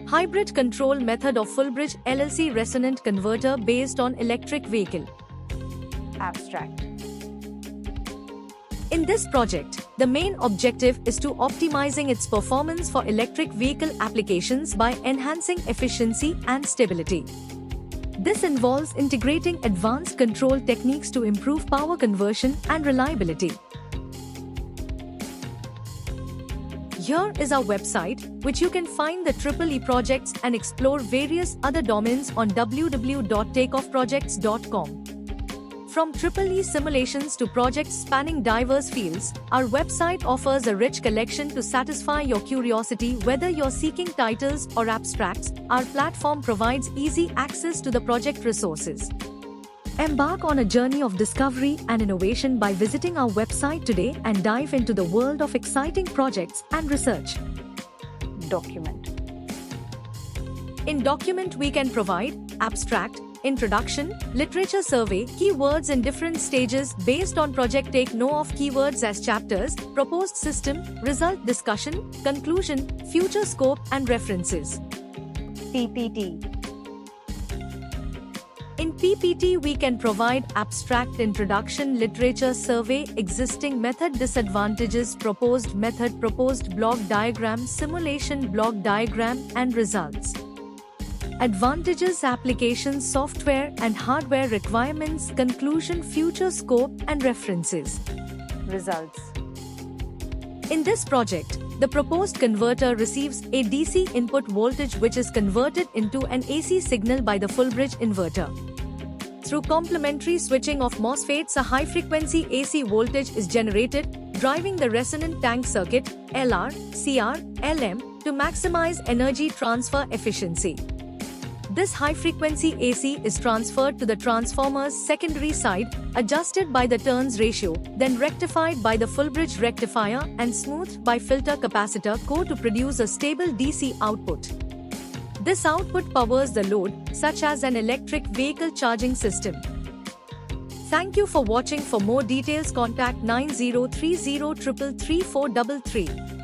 Hybrid control method of Fullbridge LLC resonant converter based on electric vehicle. Abstract. In this project, the main objective is to optimizing its performance for electric vehicle applications by enhancing efficiency and stability. This involves integrating advanced control techniques to improve power conversion and reliability. Here is our website, which you can find the EEE projects and explore various other domains on www.takeoffprojects.com. From EEE simulations to projects spanning diverse fields, our website offers a rich collection to satisfy your curiosity. Whether you're seeking titles or abstracts, our platform provides easy access to the project resources. Embark on a journey of discovery and innovation by visiting our website today and dive into the world of exciting projects and research. Document. In Document, we can provide abstract, introduction, literature survey, keywords in different stages based on project. Take note of keywords as chapters, proposed system, result discussion, conclusion, future scope, and references. PPT. In PPT, we can provide abstract, introduction, literature survey, existing method, disadvantages, proposed method, proposed block diagram, simulation block diagram, and results. Advantages, applications, software and hardware requirements, conclusion, future scope, and references. Results. In this project, the proposed converter receives a DC input voltage which is converted into an AC signal by the Fullbridge inverter. Through complementary switching of MOSFETs, a high-frequency AC voltage is generated, driving the resonant tank circuit, LR, CR, LM, to maximize energy transfer efficiency. This high-frequency AC is transferred to the transformer's secondary side, adjusted by the turns ratio, then rectified by the Fullbridge rectifier and smoothed by filter capacitor core to produce a stable DC output. This output powers the load, such as an electric vehicle charging system. Thank you for watching. For more details, contact 9030 333 433.